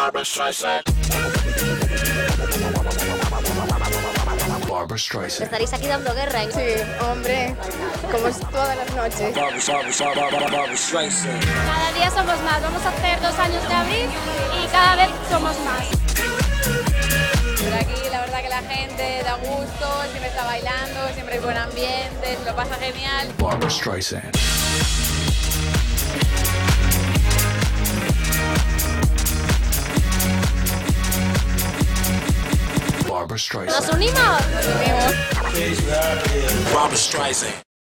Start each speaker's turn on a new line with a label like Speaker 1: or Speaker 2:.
Speaker 1: Barbra Streisand. Barbra Streisand.
Speaker 2: Estaréis aquí dando guerra, ¿eh?
Speaker 3: Sí, hombre, como es todas las noches.
Speaker 1: Barbra Streisand.
Speaker 4: Cada día somos más, vamos a hacer 2 años de abril y cada vez somos más.
Speaker 3: Por aquí la verdad que la gente da gusto, siempre está bailando, siempre hay buen ambiente, se lo pasa genial.
Speaker 1: Barbra Streisand. Barbra Streisand.
Speaker 2: ¡Nos unimos!
Speaker 3: Nos unimos.
Speaker 1: Barbra Streisand.